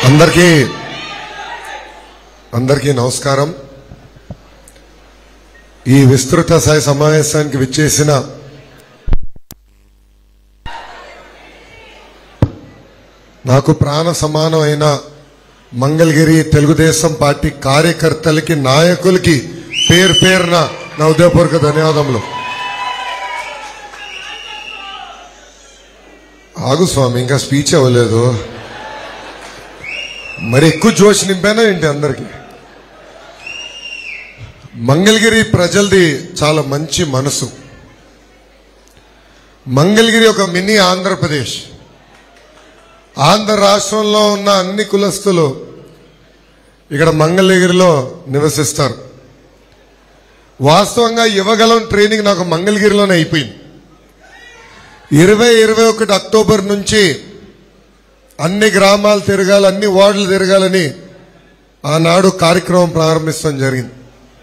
అందరికీ నమస్కారం. ఈ విస్తృత స్థాయి సమావేశానికి విచ్చేసిన నాకు ప్రాణ సమానమైన మంగళగిరి తెలుగుదేశం పార్టీ కార్యకర్తలకి, నాయకులకి పేరు పేరున నా హృదయపూర్వక ధన్యవాదములు. ఆగు స్వామి, ఇంకా స్పీచ్ అవ్వలేదు. మరి ఎక్కువ జోష్ నింపానా ఏంటి అందరికి? మంగళగిరి ప్రజలది చాలా మంచి మనసు. మంగళగిరి ఒక మినీ ఆంధ్రప్రదేశ్. ఆంధ్ర రాష్ట్రంలో ఉన్న అన్ని కులస్తులు ఇక్కడ మంగళగిరిలో నివసిస్తారు. వాస్తవంగా యువగలం ట్రైనింగ్ నాకు మంగళగిరిలోనే అయిపోయింది. 2021 అక్టోబర్ నుంచి అన్ని గ్రామాలు తిరగాలి, అన్ని వార్డులు తిరగాలని ఆనాడు కార్యక్రమం ప్రారంభించడం జరిగింది.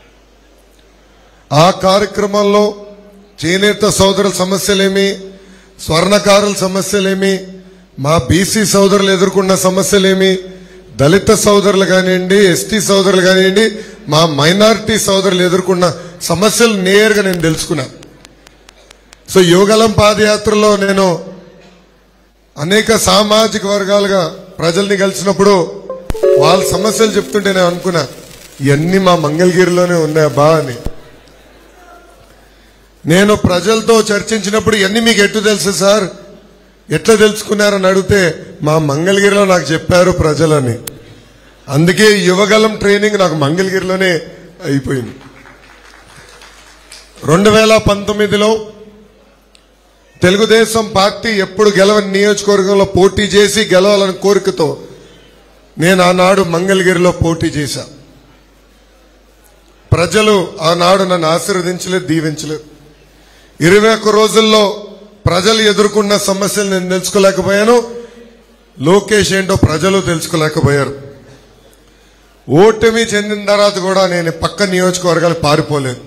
ఆ కార్యక్రమంలో చేనేత సోదరుల సమస్యలేమి, స్వర్ణకారుల సమస్యలేమి, మా బీసీ సోదరులు ఎదుర్కొన్న సమస్యలేమి, దళిత సోదరులు కానివ్వండి, ఎస్టీ సోదరులు కానివ్వండి, మా మైనారిటీ సోదరులు ఎదుర్కొన్న సమస్యలు నేరుగా నేను తెలుసుకున్నా. సో యువగలం పాదయాత్రలో నేను అనేక సామాజిక వర్గాలుగా ప్రజల్ని కలిసినప్పుడు వాళ్ళ సమస్యలు చెప్తుంటే నేను అనుకున్నా, ఇవన్నీ మా మంగళగిరిలోనే ఉన్నాయబ్బా అని. నేను ప్రజలతో చర్చించినప్పుడు ఇవన్నీ మీకు ఎట్టు తెలుసు సార్, ఎట్లా తెలుసుకున్నారని అడిగితే మా మంగళగిరిలో నాకు చెప్పారు ప్రజలని. అందుకే యువగలం ట్రైనింగ్ నాకు మంగళగిరిలోనే అయిపోయింది. 2019లో తెలుగుదేశం పార్టీ ఎప్పుడు గెలవని నియోజకవర్గంలో పోటీ చేసి గెలవాలని కోరికతో నేను ఆనాడు మంగళగిరిలో పోటీ చేశా. ప్రజలు ఆనాడు నన్ను ఆశీర్వదించలేదు, దీవించలేదు. 21 రోజుల్లో ప్రజలు ఎదుర్కొన్న సమస్యలు నేను తెలుసుకోలేకపోయాను. లోకేష్ ఏంటో ప్రజలు తెలుసుకోలేకపోయారు. ఓటమి చెందిన తర్వాత కూడా నేను పక్క నియోజకవర్గాలు పారిపోలేదు.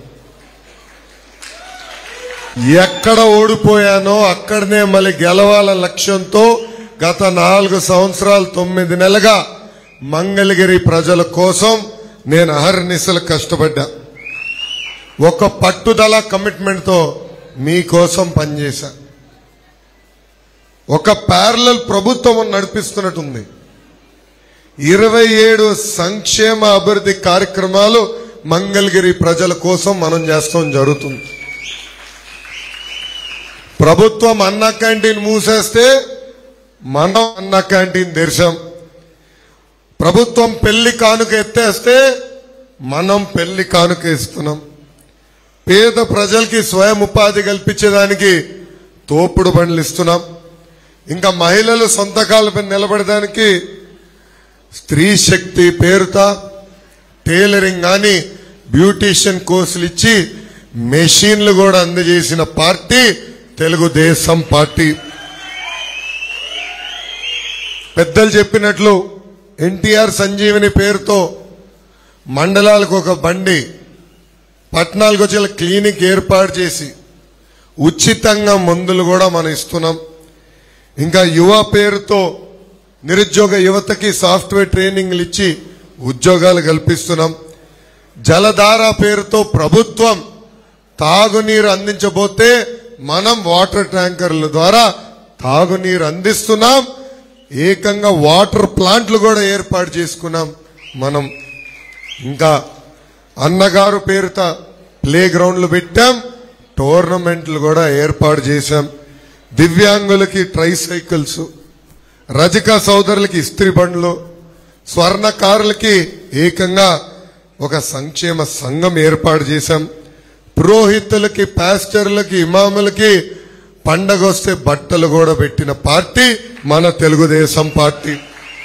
ఎక్కడ ఓడిపోయానో అక్కడనే మళ్ళీ గెలవాల లక్ష్యంతో గత 4 సంవత్సరాలు 9 నెలలుగా మంగళగిరి ప్రజల కోసం నేను అహర్నిశలు కష్టపడ్డా. ఒక పట్టుదల కమిట్మెంట్ తో మీకోసం పనిచేశా. ఒక ప్యారలల్ ప్రభుత్వం నడిపిస్తున్నట్టుంది. 27 సంక్షేమ అభివృద్ధి కార్యక్రమాలు మంగళగిరి ప్రజల కోసం మనం చేస్తాం జరుగుతుంది. ప్రభుత్వం అన్న క్యాంటీన్ మూసేస్తే మనం అన్న క్యాంటీన్ తెరిచాం. ప్రభుత్వం పెళ్లి కానుక ఎత్తేస్తే మనం పెళ్లి కానుక ఇస్తున్నాం. పేద ప్రజలకి స్వయం ఉపాధి కల్పించేదానికి తోపుడు బండ్లు ఇస్తున్నాం. ఇంకా మహిళలు సొంత కాళ్ళపై నిలబడడానికి స్త్రీ శక్తి పేరుతో టైలరింగ్ కానీ బ్యూటీషియన్ కోర్సులు ఇచ్చి మెషిన్లు కూడా అందజేసిన పార్టీ తెలుగుదేశం పార్టీ. పెద్దలు చెప్పినట్లు ఎన్టీఆర్ సంజీవని పేరుతో మండలాలకు ఒక బండి, పట్టణాలకు వచ్చే క్లినిక్ ఏర్పాటు చేసి ఉచితంగా మందులు కూడా మనం ఇస్తున్నాం. ఇంకా యువ పేరుతో నిరుద్యోగ యువతకి సాఫ్ట్వేర్ ట్రైనింగ్లు ఇచ్చి ఉద్యోగాలు కల్పిస్తున్నాం. జలధార పేరుతో ప్రభుత్వం తాగునీరు అందించబోతే మనం వాటర్ ట్యాంకర్ల ద్వారా తాగునీరు అందిస్తున్నాం. ఏకంగా వాటర్ ప్లాంట్లు కూడా ఏర్పాటు చేసుకున్నాం మనం. ఇంకా అన్నగారు పేరుతో ప్లే గ్రౌండ్లు పెట్టాం, టోర్నమెంట్లు కూడా ఏర్పాటు చేశాం. దివ్యాంగులకి ట్రైసైకిల్స్, రజక సోదరులకి ఇస్త్రీ బండ్లు, స్వర్ణకారులకి ఏకంగా ఒక సంక్షేమ సంఘం ఏర్పాటు చేశాం. పురోహితులకి, పాస్టర్లకి, ఇమాములకి పండగ వస్తే బట్టలు కూడా పెట్టిన పార్టీ మన తెలుగుదేశం పార్టీ.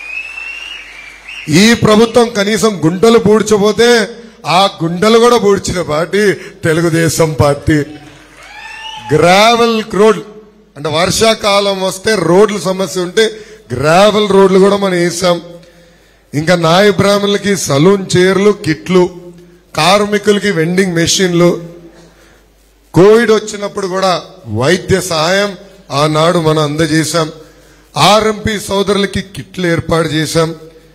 ఈ ప్రభుత్వం కనీసం గుంటలు పూడ్చబోతే ఆ గుంటలు కూడా పూడ్చిన party Telugu Desam party. Gravel road అంటే వర్షాకాలం వస్తే రోడ్ల సమస్య ఉంటే గ్రావెల్ రోడ్లు కూడా మనం వేసాం. ఇంకా నాయ బ్రాహ్మణులకి సలూన్ చైర్లు, కిట్లు, కార్మికులకి వెండింగ్ మెషిన్లు, కోవిడ్ వచ్చినప్పుడు కూడా వైద్య సహాయం ఆనాడు మనం అందజేశాం. ఆర్ఎంపీ సోదరులకి కిట్లు ఏర్పాటు చేశాం.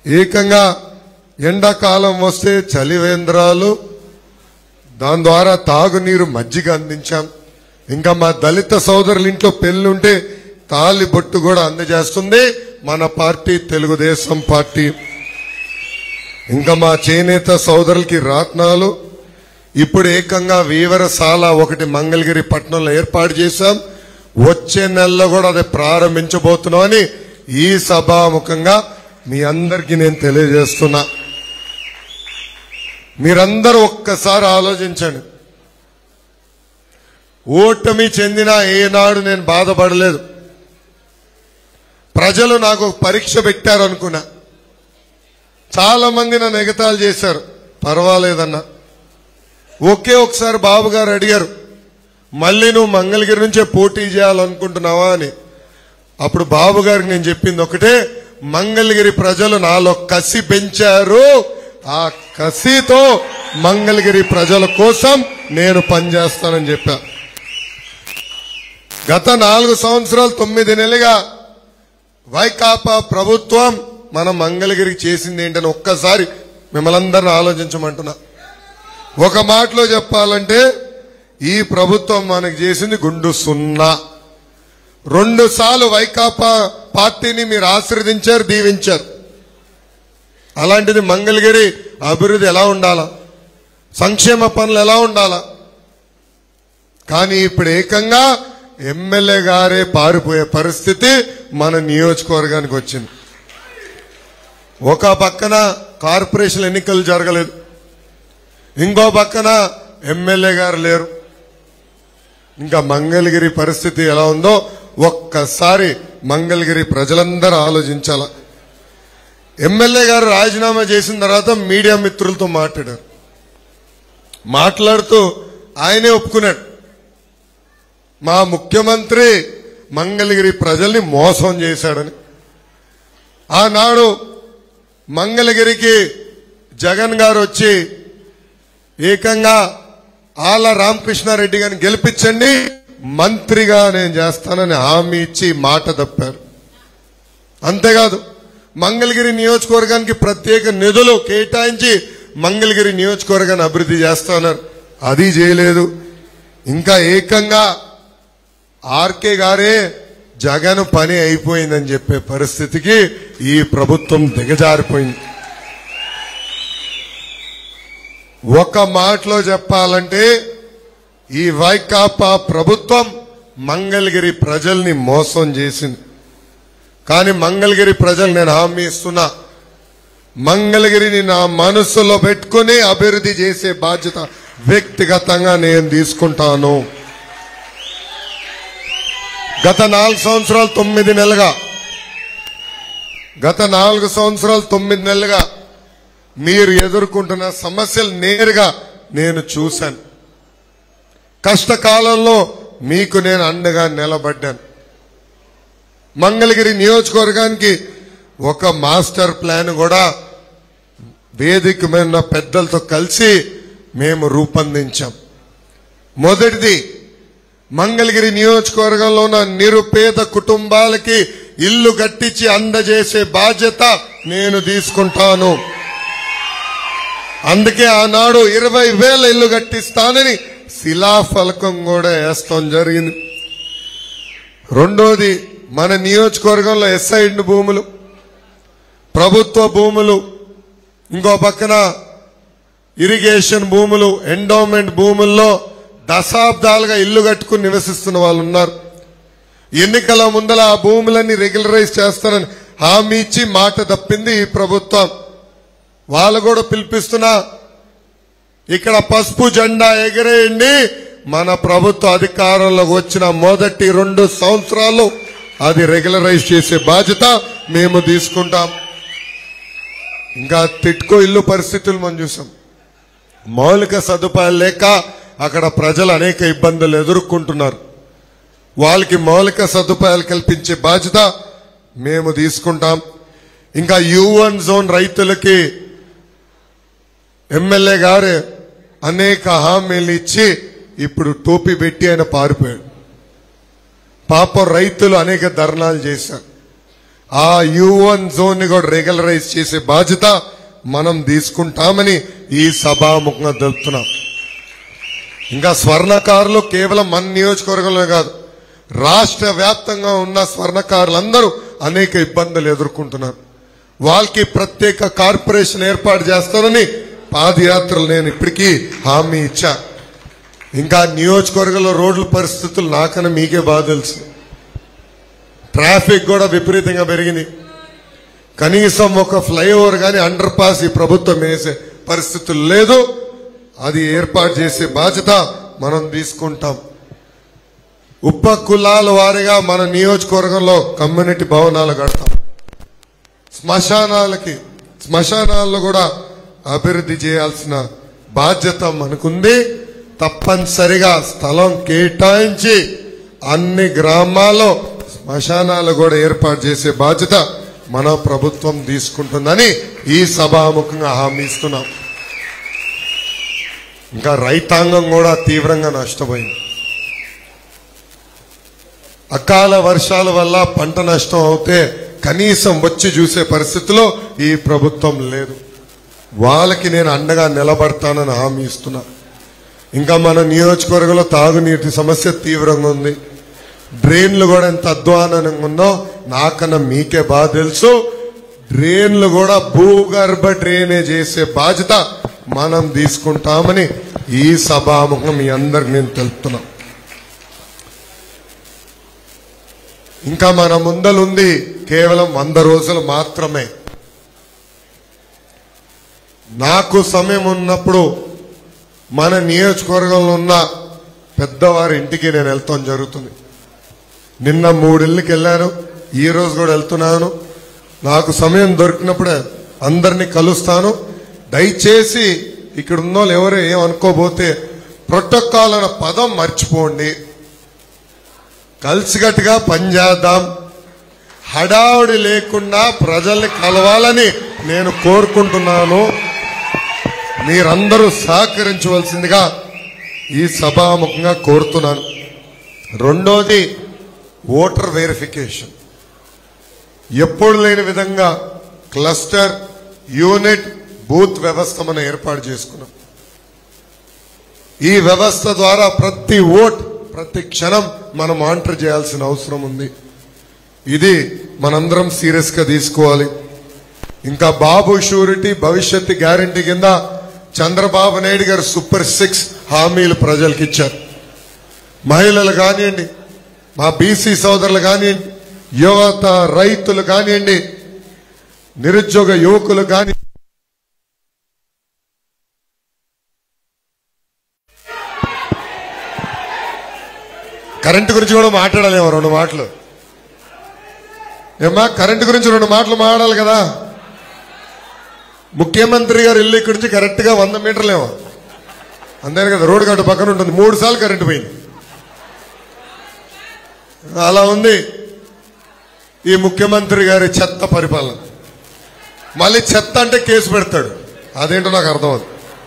ఏకంగా ఎండాకాలం వస్తే చలివేంద్రాలు, దాని ద్వారా తాగునీరు, మజ్జిగ అందించాం. ఇంకా మా దళిత సోదరుల ఇంట్లో పెళ్లింటే తాళి బొట్టు కూడా అందజేస్తుంది మన పార్టీ, తెలుగుదేశం పార్టీ. ఇంకా మా చేనేత సోదరులకి రాట్నాలు, ఇప్పుడు ఏకంగా వీవరశాల ఒకటి మంగళగిరి పట్టణంలో ఏర్పాటు చేశాం. వచ్చే నెలలో కూడా అది ప్రారంభించబోతున్నామని ఈ సభాముఖంగా మీ అందరికీ నేను తెలియజేస్తున్నా. మీరందరూ ఒక్కసారి ఆలోచించండి. ఓటమి చెందిన ఏనాడు నేను బాధపడలేదు. ప్రజలు నాకు పరీక్ష పెట్టారు అనుకున్నా. చాలా మంది నన్ను ఎగతాళి చేశారు, పర్వాలేదన్నా. ఒకే ఒకసారి బాబు గారు అడిగారు, మళ్ళీ నువ్వు మంగళగిరి నుంచే పోటీ చేయాలనుకుంటున్నావా అని. అప్పుడు బాబు గారికి నేను చెప్పింది ఒకటే, మంగళగిరి ప్రజలు నాలో కసి పెంచారు, ఆ కసితో మంగళగిరి ప్రజల కోసం నేను పనిచేస్తానని చెప్పా. గత 4 సంవత్సరాలు 9 నెలలుగా వైకాపా ప్రభుత్వం మన మంగళగిరికి చేసింది ఏంటని ఒక్కసారి మిమ్మల్ని అందరిని ఆలోచించమంటున్నా. ఒక మాటలో చెప్పాలంటే ఈ ప్రభుత్వం మనకు చేసింది గుండు సున్నా. 2 సార్లు వైకాపా పార్టీని మీరు ఆశీర్వదించారు, దీవించారు. అలాంటిది మంగళగిరి అభివృద్ధి ఎలా ఉండాలా, సంక్షేమ పనులు ఎలా ఉండాలా? కానీ ఇప్పుడు ఏకంగా ఎమ్మెల్యే గారే పారిపోయే పరిస్థితి మన నియోజకవర్గానికి వచ్చింది. ఒక పక్కన కార్పొరేషన్ ఎన్నికలు జరగలేదు, ఇంకో పక్కన ఎమ్మెల్యే గారు లేరు. ఇంకా మంగళగిరి పరిస్థితి ఎలా ఉందో ఒక్కసారి మంగళగిరి ప్రజలందరూ ఆలోచించాల. ఎమ్మెల్యే గారు రాజీనామా చేసిన తర్వాత మీడియా మిత్రులతో మాట్లాడుతూ ఆయనే ఒప్పుకున్నాడు, మా ముఖ్యమంత్రి మంగళగిరి ప్రజల్ని మోసం చేశాడని. ఆనాడు మంగళగిరికి జగన్ గారు వచ్చి ఏకంగా ఆల రామకృష్ణారెడ్డి గారిని గెలిపించండి, మంత్రిగా నేను చేస్తానని హామీ ఇచ్చి మాట తప్పారు. అంతేకాదు మంగళగిరి నియోజకవర్గానికి ప్రత్యేక నిధులు కేటాయించి మంగళగిరి నియోజకవర్గాన్ని అభివృద్ధి చేస్తున్నారు, అది చేయలేదు. ఇంకా ఏకంగా ఆర్కే గారే జగన్ పని అయిపోయిందని చెప్పే పరిస్థితికి ఈ ప్రభుత్వం దిగజారిపోయింది. ఒక మాటలో చెప్పాలంటే ఈ వైకాపా ప్రభుత్వం మంగళగిరి ప్రజల్ని మోసం చేసింది. కానీ మంగళగిరి ప్రజలు నేను హామీ ఇస్తున్నా, మంగళగిరిని నా మనసులో పెట్టుకుని అభివృద్ధి చేసే బాధ్యత వ్యక్తిగతంగా నేను తీసుకుంటాను. గత 4 సంవత్సరాలు 9 నెలలుగా మీరు ఎదుర్కొంటున్న సమస్యలు నేరుగా నేను చూశాను. కష్టకాలంలో మీకు నేను అండగా నిలబడ్డాను. మంగళగిరి నియోజకవర్గానికి ఒక మాస్టర్ ప్లాన్ కూడా వేదిక మీద పెద్దలతో కలిసి మేము రూపొందించాం. మొదటిది, మంగళగిరి నియోజకవర్గంలో ఉన్న నిరుపేద కుటుంబాలకి ఇల్లు కట్టించి అందజేసే బాధ్యత నేను తీసుకుంటాను. అందుకే ఆనాడు 20,000 ఇల్లు కట్టిస్తానని శిలాఫలకం కూడా వేస్తాం జరిగింది. రెండోది, మన నియోజకవర్గంలో ఎస్ఐడ్ భూములు, ప్రభుత్వ భూములు, ఇంకో పక్కన ఇరిగేషన్ భూములు, ఎండోమెంట్ భూముల్లో దశాబ్దాలుగా ఇల్లు కట్టుకుని నివసిస్తున్న వాళ్ళు ఉన్నారు. ఎన్నికల ముందల ఆ భూములన్నీ రెగ్యులరైజ్ చేస్తారని హామీ ఇచ్చి మాట తప్పింది ఈ ప్రభుత్వం. వాళ్ళు కూడా పిలిపిస్తున్నా, ఇక్కడ పసుపు జెండా ఎగరేయండి. మన ప్రభుత్వ అధికారంలోకి వచ్చిన మొదటి 2 సంవత్సరాలు అది రెగ్యులరైజ్ చేసే బాధ్యత మేము తీసుకుంటాం. ఇంకా తిట్కో ఇల్లు పరిస్థితులు మనం చూసాం. మౌలిక సదుపాయాలు లేక అక్కడ ప్రజలు అనేక ఇబ్బందులు ఎదుర్కొంటున్నారు. వాళ్ళకి మౌలిక సదుపాయాలు కల్పించే బాధ్యత మేము తీసుకుంటాం. ఇంకా U1 జోన్ రైతులకి ఎమ్మెల్యే గారు అనేక హామీలు ఇచ్చి ఇప్పుడు టోపీ పెట్టి ఆయన పారిపోయాడు. పాపం రైతులు అనేక ధర్నాలు చేశారు. ఆ U1 జోన్ ని కూడా రెగ్యులరైజ్ చేసే బాధ్యత మనం తీసుకుంటామని ఈ సభాముఖంగా తెలుపుతున్నాం. ఇంకా స్వర్ణకారులు కేవలం మన నియోజకవర్గంలో కాదు, రాష్ట్ర వ్యాప్తంగా ఉన్న స్వర్ణకారులందరూ అనేక ఇబ్బందులు ఎదుర్కొంటున్నారు. వాళ్ళకి ప్రత్యేక కార్పొరేషన్ ఏర్పాటు చేస్తానని పాదయాత్రలు నేను ఇప్పటికీ హామీ ఇచ్చా. ఇంకా నియోజకవర్గంలో రోడ్ల పరిస్థితులు నాకన్నా మీకే బాగా తెలుసు. ట్రాఫిక్ కూడా విపరీతంగా పెరిగింది. కనీసం ఒక ఫ్లైఓవర్ కానీ అండర్ పాస్ ఈ ప్రభుత్వం వేసే పరిస్థితులు లేదు. అది ఏర్పాటు చేసే బాధ్యత మనం తీసుకుంటాం. ఉప కులాల వారిగా మన నియోజకవర్గంలో కమ్యూనిటీ భవనాలు కడతాం. శ్మశానాల్లో కూడా అభివృద్ధి చేయాల్సిన బాధ్యత మనకుంది. తప్పనిసరిగా స్థలం కేటాయించి అన్ని గ్రామాల్లో శ్మశానాలు కూడా ఏర్పాటు చేసే బాధ్యత మన ప్రభుత్వం తీసుకుంటుందని ఈ సభాముఖంగా హామీ ఇస్తున్నాం. ఇంకా రైతాంగం కూడా తీవ్రంగా నష్టపోయింది. అకాల వర్షాల వల్ల పంట నష్టం అవుతే కనీసం వచ్చి చూసే పరిస్థితిలో ఈ ప్రభుత్వం లేదు. వాళ్ళకి నేను అండగా నిలబడతానని హామీ ఇస్తున్నా. ఇంకా మన నియోజకవర్గంలో తాగునీటి సమస్య తీవ్రంగా ఉంది. డ్రైన్లు కూడా ఎంత అధ్వానంగా ఉందో నాకన్నా మీకే బాగా తెలుసు. డ్రైన్లు కూడా భూగర్భ డ్రైనేజ్ చేసే బాధ్యత మనం తీసుకుంటామని ఈ సభాముఖం మీ అందరికి నేను తెలుపుతున్నా. ఇంకా మన ముందలుంది కేవలం 100 రోజులు మాత్రమే. నాకు సమయం ఉన్నప్పుడు మన నియోజకవర్గంలో ఉన్న పెద్దవారి ఇంటికి నేను వెళ్తాం జరుగుతుంది. నిన్న 3 ఇళ్ళకి వెళ్ళాను, ఈ రోజు కూడా వెళ్తున్నాను. నాకు సమయం దొరికినప్పుడే అందరినీ కలుస్తాను. దయచేసి ఇక్కడ ఉన్న వాళ్ళు ఎవరు ఏమనుకోబోతే ప్రోటోకాల్ అన్న పదం మర్చిపోండి. కలిసికట్టుగా పనిచేద్దాం. హడావుడి లేకుండా ప్రజల్ని కలవాలని నేను కోరుకుంటున్నాను. మీరందరూ సహకరించవలసిందిగా ఈ సభాముఖంగా కోరుతున్నాను. రెండోది ఓటర్ వెరిఫికేషన్. ఎప్పుడు లేని విధంగా క్లస్టర్, యూనిట్, బూత్ వ్యవస్థ మనం ఏర్పాటు చేసుకున్నాం. ఈ వ్యవస్థ ద్వారా ప్రతి ఓట్, ప్రతి క్షణం మనం మానిటర్ చేయాల్సిన అవసరం ఉంది. ఇది మనందరం సీరియస్ గా తీసుకోవాలి. ఇంకా బాబు షూరిటీ భవిష్యత్తు గ్యారంటీ కింద చంద్రబాబు నాయుడు గారు సూపర్ 6 హామీలు ప్రజలకు ఇచ్చారు. మహిళలు కానివ్వండి, మా బీసీ సోదరులు కానివ్వండి, యువత, రైతులు కానివ్వండి, నిరుద్యోగ యువకులు కాని కరెంటు గురించి కూడా మాట్లాడాలేమో 2 మాటలు. ఏమా కరెంటు గురించి 2 మాటలు మాట్లాడాలి కదా. ముఖ్యమంత్రి గారు ఇల్లు ఇక్కడి నుంచి కరెక్ట్ గా 100 మీటర్లేమో, అంతే కదా. రోడ్డు గట్టు పక్కన ఉంటుంది. 3 సార్లు కరెంటు పోయింది. అలా ఉంది ఈ ముఖ్యమంత్రి గారి చెత్త పరిపాలన. మళ్ళీ చెత్త అంటే కేసు పెడతాడు, అదేంటో నాకు అర్థం అవుతుంది.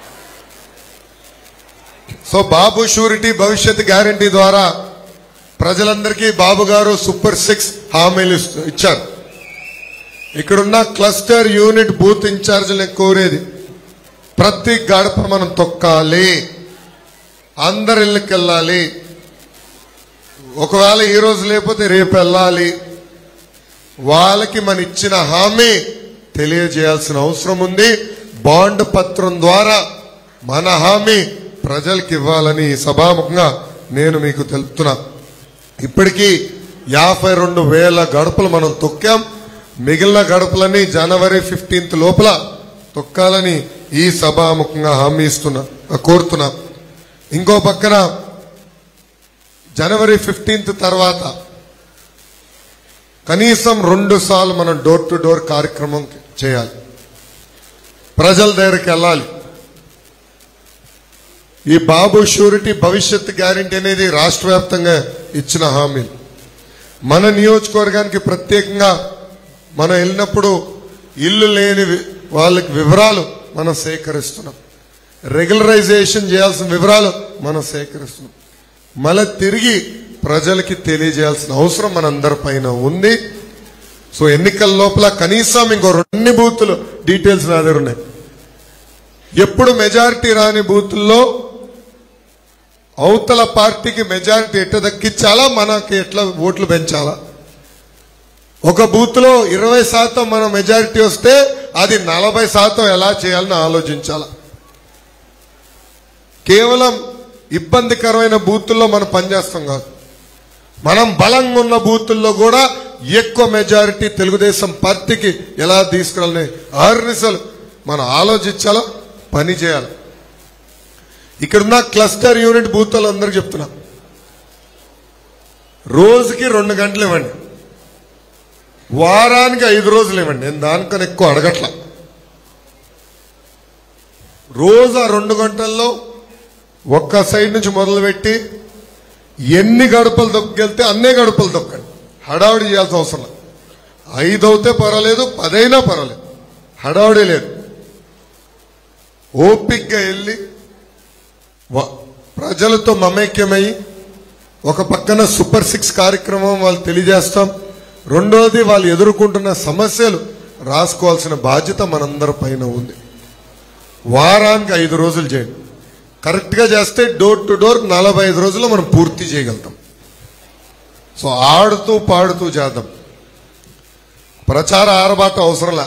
సో బాబు షూరిటీ భవిష్యత్ గ్యారంటీ ద్వారా ప్రజలందరికీ బాబు గారు సూపర్ 6 హామీలు ఇచ్చారు. ఇక్కడున్న క్లస్టర్, యూనిట్, బూత్ ఇన్ఛార్జీలను కోరేది ప్రతి గడప మనం తొక్కాలి, అందరి ఇళ్ళకి వెళ్ళాలి. ఒకవేళ ఈ రోజు లేకపోతే రేపు వెళ్ళాలి. వాళ్ళకి మన ఇచ్చిన హామీ తెలియజేయాల్సిన అవసరం ఉంది. బాండ్ పత్రం ద్వారా మన హామీ ప్రజలకు ఇవ్వాలని సభాముఖంగా నేను మీకు తెలుపుతున్నా. ఇప్పటికీ 52,000 గడపలు మనం తొక్కాం. మిగిలిన గడపలని జనవరి 15 లోపల తొక్కాలని ఈ సభాముఖంగా హామీ కోరుతున్నా. ఇంకో పక్కన జనవరి 15 తర్వాత కనీసం 2 సార్లు మనం డోర్ టు డోర్ కార్యక్రమం చేయాలి. ప్రజల దగ్గరికి వెళ్ళాలి. ఈ బాబు షూరిటీ భవిష్యత్ గ్యారంటీ అనేది రాష్ట్ర వ్యాప్తంగా ఇచ్చిన హామీలు. మన నియోజకవర్గానికి ప్రత్యేకంగా మనం వెళ్ళినప్పుడు ఇల్లు లేని వాళ్ళకి వివరాలు మనం సేకరిస్తున్నాం. రెగ్యులరైజేషన్ చేయాల్సిన వివరాలు మనం సేకరిస్తున్నాం. మళ్ళీ తిరిగి ప్రజలకి తెలియజేయాల్సిన అవసరం మనందరి పైన ఉంది. సో ఎన్నికల లోపల కనీసం ఇంకో 2 బూతులు డీటెయిల్స్ నా దగ్గర ఉన్నాయి. ఎప్పుడు మెజారిటీ రాని బూతుల్లో అవతల పార్టీకి మెజారిటీ ఎట్లా దక్కించాలా, మనకి ఎట్లా ఓట్లు పెంచాలా. ఒక బూత్ లో 20% మన మెజారిటీ వస్తే అది 40% ఎలా చేయాలని ఆలోచించాలా. కేవలం ఇబ్బందికరమైన బూతుల్లో మనం పనిచేస్తాం కాదు, మనం బలంగా ఉన్న బూతుల్లో కూడా ఎక్కువ మెజారిటీ తెలుగుదేశం పార్టీకి ఎలా తీసుకురాలని ఆర్నిసలు మనం ఆలోచించాలా, పని చేయాలి. ఇక్కడున్న క్లస్టర్ యూనిట్ బూత్లు అందరికి చెప్తున్నా, రోజుకి 2 గంటలు ఇవ్వండి, వారానికి 5 రోజులు ఇవ్వండి. నేను దానికన్నా ఎక్కువ అడగట్లా. రోజు ఆ 2 గంటల్లో ఒక్క సైడ్ నుంచి మొదలుపెట్టి ఎన్ని గడపలు దొక్కెళ్తే అన్నే గడపలు దొక్కండి. హడావుడి చేయాల్సిన అవసరం లేదు. 5 అవుతే పర్వాలేదు, 10 అయినా పర్వాలేదు, హడావుడి లేదు. ఓపిక్గా వెళ్ళి ప్రజలతో మమేక్యమై ఒక పక్కన సూపర్ 6 కార్యక్రమం వాళ్ళు తెలియజేస్తాం, రెండోది వాళ్ళు ఎదుర్కొంటున్న సమస్యలు రాసుకోవాల్సిన బాధ్యత మనందరి పైన ఉంది. వారానికి 5 రోజులు చేయండి. కరెక్ట్ గా చేస్తే డోర్ టు డోర్ 45 రోజుల్లో మనం పూర్తి చేయగలుగుతాం. సో ఆడుతూ పాడుతూ చేద్దాం. ప్రచార ఆరబాట అవసరంలా,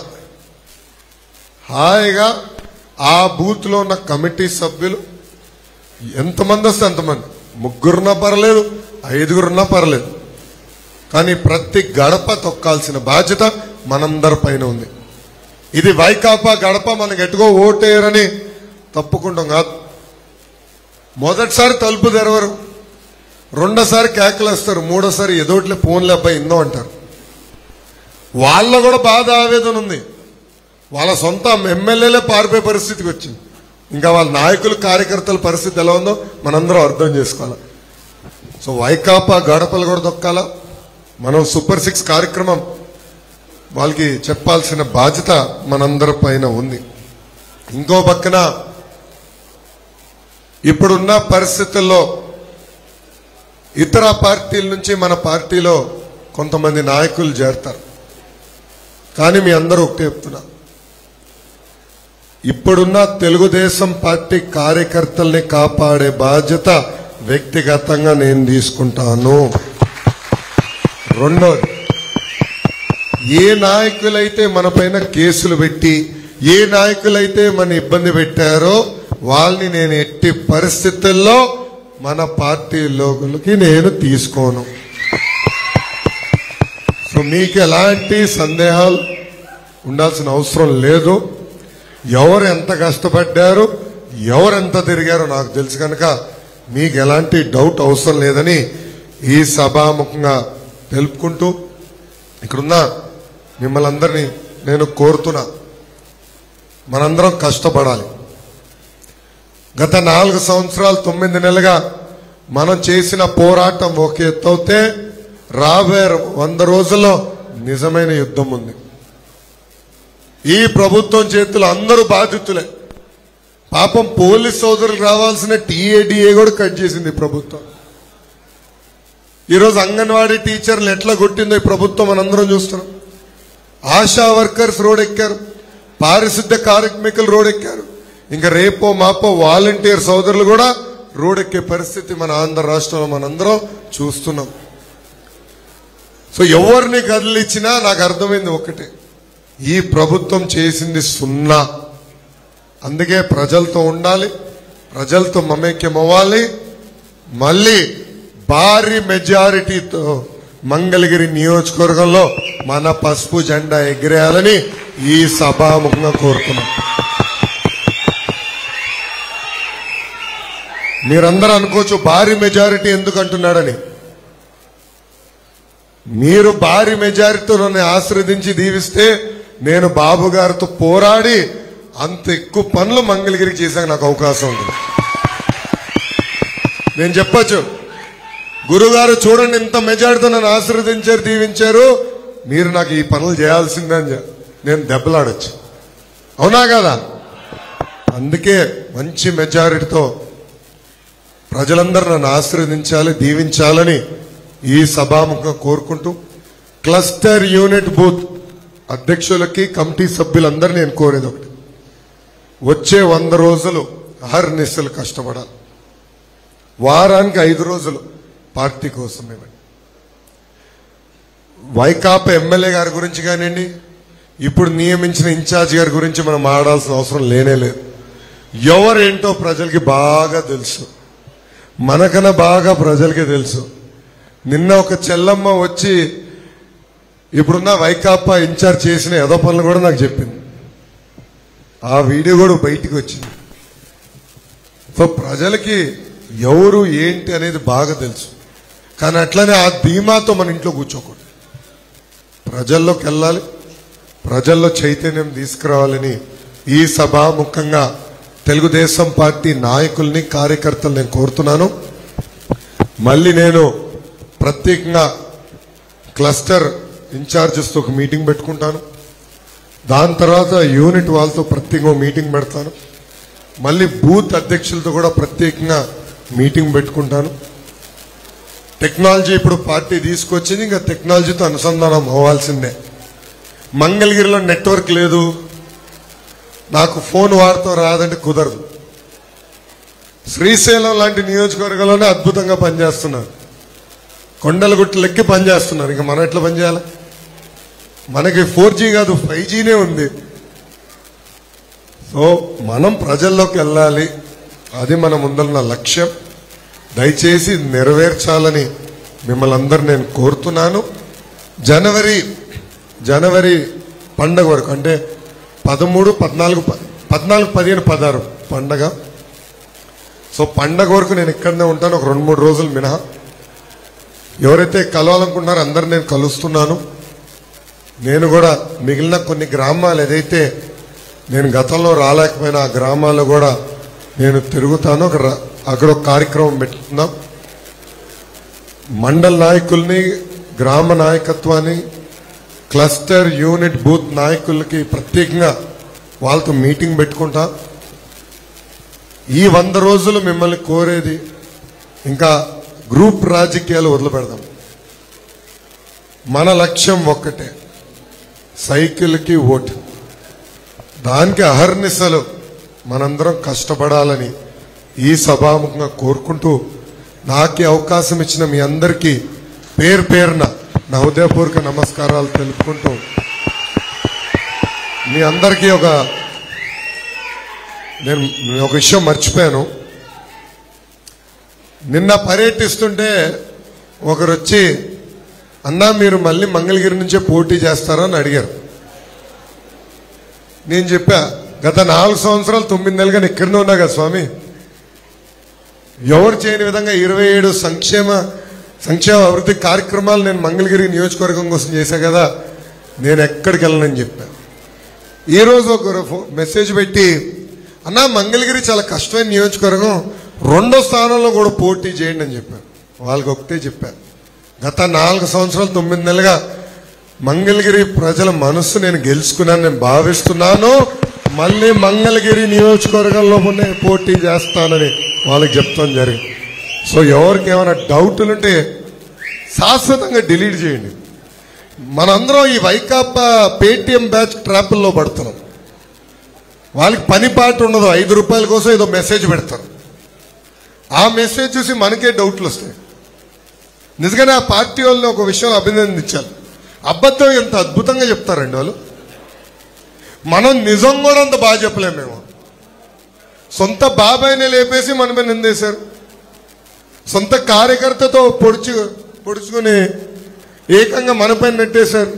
హాయిగా ఆ బూత్ లో ఉన్న కమిటీ సభ్యులు ఎంతమంది వస్తే అంతమంది, 3 పర్లేదు, 5 పర్లేదు, కానీ ప్రతి గడప తొక్కాల్సిన బాధ్యత మనందరి పైన ఉంది. ఇది వైకాపా గడప మనకు ఎటుగో ఓటేయరని తప్పుకుంటాం కాదు. మొదటిసారి తలుపు తెరవరు, రెండోసారి కేకలేస్తారు, మూడోసారి ఎదోట్లే ఫోన్లే అబ్బాయి ఇందో అంటారు. వాళ్ళ కూడా బాధ ఆవేదన ఉంది. వాళ్ళ సొంత ఎమ్మెల్యేలే పారిపోయే పరిస్థితికి వచ్చింది. ఇంకా వాళ్ళ నాయకులు కార్యకర్తల పరిస్థితి ఎలా ఉందో మనందరం అర్థం చేసుకోవాలి. సో వైకాపా గడపలు కూడా దొక్కాలా. మనం సూపర్ 6 కార్యక్రమం వాళ్ళకి చెప్పాల్సిన బాధ్యత మనందరి పైన ఉంది. ఇంకో పక్కన ఇప్పుడున్న పరిస్థితుల్లో ఇతర పార్టీల నుంచి మన పార్టీలో కొంతమంది నాయకులు చేరతారు. కానీ మీ అందరూ ఒకటే చెప్తున్నా, ఇప్పుడున్న తెలుగుదేశం పార్టీ కార్యకర్తల్ని కాపాడే బాధ్యత వ్యక్తిగతంగా నేను తీసుకుంటాను. రెండోది, ఏ నాయకులైతే మన పైన కేసులు పెట్టి ఏ నాయకులైతే మన ఇబ్బంది పెట్టారో వాళ్ళని నేను ఎట్టి పరిస్థితుల్లో మన పార్టీలోకి నేను తీసుకోను. సో మీకు ఎలాంటి సందేహాలు ఉండాల్సిన అవసరం లేదు. ఎవరు ఎంత కష్టపడ్డారు, ఎవరు ఎంత తిరిగారో నాకు తెలుసు కనుక మీకు ఎలాంటి డౌట్ అవసరం లేదని ఈ సభాముఖంగా తెలుపుకుంటూ ఇక్కడున్న మిమ్మల్ని అందరినీ నేను కోరుతున్నా, మనందరం కష్టపడాలి. గత 4 సంవత్సరాలు 9 నెలలుగా మనం చేసిన పోరాటం ఒక ఎత్తు అవుతే రాబోయే 100 రోజుల్లో నిజమైన యుద్ధం ఉంది. ఈ ప్రభుత్వం చేతులు అందరూ బాధితులే. పాపం పోలీస్ సోదరులకు రావాల్సిన టీఏడీఏ కూడా కట్ చేసింది ప్రభుత్వం. ఈరోజు అంగన్వాడీ టీచర్లు ఎట్లా కొట్టిందో ఈ ప్రభుత్వం మనందరం చూస్తున్నాం. ఆశా వర్కర్స్ రోడ్ ఎక్కారు, పారిశుద్ధ్య కార్మికులు రోడ్ ఎక్కారు, ఇంకా రేపో మాపో వాలంటీర్ సోదరులు కూడా రోడ్ ఎక్కే పరిస్థితి మన ఆంధ్ర రాష్ట్రంలో మనందరం చూస్తున్నాం. సో ఎవరిని కదిలిచ్చినా నాకు అర్థమైంది ఒకటే, ఈ ప్రభుత్వం చేసింది 0. అందుకే ప్రజలతో ఉండాలి, ప్రజలతో మమేక్యం అవ్వాలి. మళ్ళీ భారీ మెజారిటీతో మంగళగిరి నియోజకవర్గంలో మన పసుపు జెండా ఎగిరేయాలని ఈ సభాముఖంగా కోరుతున్నాం. మీరందరూ అనుకోవచ్చు భారీ మెజారిటీ ఎందుకు అంటున్నాడని. మీరు భారీ మెజారిటీతో నన్ను ఆశీర్వదించి దీవిస్తే నేను బాబు గారితో పోరాడి అంత ఎక్కువ పనులు మంగళగిరికి చేశాక నాకు అవకాశం ఉంది. నేను చెప్పొచ్చు, గురుగారు చూడండి ఇంత మెజారిటీతో నన్ను ఆశీర్వదించారు, దీవించారు, మీరు నాకు ఈ పనులు చేయాల్సిందే అని నేను దెబ్బలాడొచ్చు. అవునా కదా? అందుకే మంచి మెజారిటీతో ప్రజలందరూ నన్ను ఆశీర్వదించాలి, దీవించాలని ఈ సభాముఖంగా కోరుకుంటూ క్లస్టర్ యూనిట్ బూత్ అధ్యక్షులకి కమిటీ సభ్యులందరూ నేను కోరేది ఒకటి, వచ్చే 100 రోజులు అహర్నిశలు కష్టపడాలి. వారానికి 5 రోజులు పార్టీ కోసం ఇవ్వండి. వైకాపా ఎమ్మెల్యే గారి గురించి కానివ్వండి, ఇప్పుడు నియమించిన ఇన్ఛార్జ్ గారి గురించి మనం ఆడాల్సిన అవసరం లేనేలేదు. ఎవరేంటో ప్రజలకి బాగా తెలుసు, మనకన్నా బాగా ప్రజలకి తెలుసు. నిన్న ఒక చెల్లమ్మ వచ్చి ఇప్పుడున్న వైకాపా ఇన్ఛార్జ్ చేసిన ఏదో పనులు కూడా నాకు చెప్పింది. ఆ వీడియో కూడా బయటికి వచ్చింది. సో ప్రజలకి ఎవరు ఏంటి అనేది బాగా తెలుసు. కానీ అట్లనే ఆ ధీమాతో మన ఇంట్లో కూర్చోకూడదు, ప్రజల్లోకి వెళ్ళాలి, ప్రజల్లో చైతన్యం తీసుకురావాలని ఈ సభాముఖంగా తెలుగుదేశం పార్టీ నాయకుల్ని కార్యకర్తలు నేను కోరుతున్నాను. మళ్ళీ నేను ప్రత్యేకంగా క్లస్టర్ ఇన్ఛార్జెస్తో ఒక మీటింగ్ పెట్టుకుంటాను. దాని తర్వాత యూనిట్ వాళ్ళతో ప్రత్యేకంగా మీటింగ్ పెడతాను. మళ్ళీ బూత్ అధ్యక్షులతో కూడా ప్రత్యేకంగా మీటింగ్ పెట్టుకుంటాను. టెక్నాలజీ ఇప్పుడు పార్టీ తీసుకొచ్చింది, ఇంకా టెక్నాలజీతో అనుసంధానం అవ్వాల్సిందే. మంగళగిరిలో నెట్వర్క్ లేదు, నాకు ఫోన్ వాడుతూ రాదంటే కుదరదు. శ్రీశైలం లాంటి నియోజకవర్గంలోనే అద్భుతంగా పనిచేస్తున్నారు, కొండలగుట్టలెక్కి పనిచేస్తున్నారు. ఇంకా మనం ఎట్లా పనిచేయాలి? మనకి 4G కాదు 5Gనే ఉంది. సో మనం ప్రజల్లోకి వెళ్ళాలి, అది మన ముందున్న లక్ష్యం. దయచేసి నెరవేర్చాలని మిమ్మల్ని అందరూ నేను కోరుతున్నాను. జనవరి పండగ వరకు, అంటే 13, 14, 15, 16 పండగ. సో పండగ వరకు నేను ఇక్కడనే ఉంటాను, ఒక 2-3 రోజులు మినహా. ఎవరైతే కలవాలనుకుంటున్నారో అందరు నేను కలుస్తున్నాను. నేను కూడా మిగిలిన కొన్ని గ్రామాలు ఏదైతే నేను గతంలో రాలేకపోయినా ఆ గ్రామాల్లో కూడా నేను తిరుగుతాను. అక్కడ ఒక కార్యక్రమం పెట్టుకుందాం. మండల నాయకుల్ని, గ్రామ నాయకత్వాన్ని, క్లస్టర్ యూనిట్ బూత్ నాయకులకి ప్రత్యేకంగా వాళ్ళతో మీటింగ్ పెట్టుకుంటా. ఈ 100 రోజులు మిమ్మల్ని కోరేది, ఇంకా గ్రూప్ రాజకీయాలు వదిలిపెడదాం. మన లక్ష్యం ఒక్కటే, సైకిల్కి ఓటు. దానికి అహర్నిశలు మనందరం కష్టపడాలని ఈ సభాముఖంగా కోరుకుంటూ, నాకు అవకాశం ఇచ్చిన మీ అందరికీ పేరు పేరున నా హృదయపూర్వక నమస్కారాలు తెలుపుకుంటూ, మీ అందరికీ నేను ఒక విషయం మర్చిపోయాను. నిన్న పర్యటిస్తుంటే ఒకరు వచ్చి, అన్నా మీరు మళ్ళీ మంగళగిరి నుంచే పోటీ చేస్తారా అని అడిగారు. నేను చెప్పా, గత 4 సంవత్సరాలు 9 నెలలుగా నేను ఇక్కడనే ఉన్నా కదా స్వామి, ఎవరు చేయని విధంగా 27 సంక్షేమ అభివృద్ధి కార్యక్రమాలు నేను మంగళగిరి నియోజకవర్గం కోసం చేశా కదా, నేను ఎక్కడికి వెళ్ళనని చెప్పాను. ఈరోజు ఒకరు మెసేజ్ పెట్టి, అన్నా మంగళగిరి చాలా కష్టమైన నియోజకవర్గం, 2వ స్థానంలో కూడా పోటీ చేయండి అని చెప్పారు. వాళ్ళకి ఒకటే చెప్పారు, గత 4 సంవత్సరాలు 9 నెలలుగా మంగళగిరి ప్రజల మనస్సు నేను గెలుచుకున్నాను, నేను భావిస్తున్నాను. మళ్ళీ మంగళగిరి నియోజకవర్గంలోనే పోటీ చేస్తానని వాళ్ళకి చెప్తాను జరిగింది. సో ఎవరికి ఏమైనా డౌట్లుంటే శాశ్వతంగా డిలీట్ చేయండి. మనందరం ఈ వైకాపా పేటీఎం బ్యాచ్ ట్రాపుల్లో పడుతున్నాం. వాళ్ళకి పని పాటు ఉండదు, 5 రూపాయల కోసం ఏదో మెసేజ్ పెడతారు. ఆ మెసేజ్ చూసి మనకే డౌట్లు వస్తాయి. నిజంగానే ఆ పార్టీ వాళ్ళని ఒక విషయం అభినందించాలి. అబద్ధం ఎంత అద్భుతంగా చెప్తారండి వాళ్ళు. మనం నిజం కూడా అంత బాగా చెప్పలేము. మేము సొంత బాబాయిని లేపేసి మన మీద నిందేశారు. సొంత కార్యకర్తతో పొడుచుకుని ఏకంగా మన పైన నెట్టేశారు.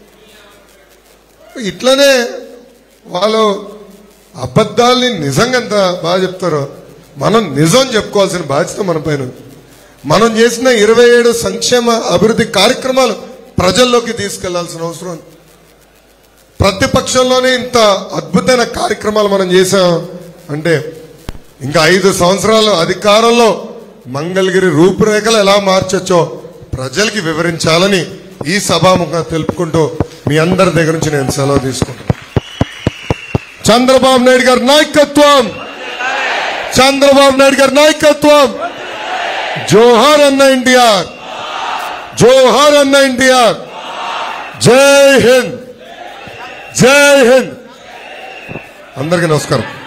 ఇట్లనే వాళ్ళు అబద్ధాలని నిజంగా ఎంత బాగా చెప్తారో మనం నిజం చెప్పుకోవాల్సిన బాధ్యత మన పైన. మనం చేసిన 27 సంక్షేమ అభివృద్ధి కార్యక్రమాలు ప్రజల్లోకి తీసుకెళ్లాల్సిన అవసరం. ప్రతిపక్షంలోనే ఇంత అద్భుతమైన కార్యక్రమాలు మనం చేశాం అంటే, ఇంకా 5 సంవత్సరాలు అధికారంలో మంగళగిరి రూపురేఖలు ఎలా మార్చొచ్చో ప్రజలకి వివరించాలని ఈ సభాముఖంగా తెలుపుకుంటూ మీ అందరి దగ్గర నుంచి నేను సెలవు తీసుకుంటాను. చంద్రబాబు నాయుడు గారి నాయకత్వం, చంద్రబాబు నాయుడు గారి నాయకత్వం. జోహార్ అన్న ఎన్టీఆర్, జోహార్ అన్న ఎన్టీఆర్. జై హింద్, జై హింద్. అందరికీ నమస్కారం.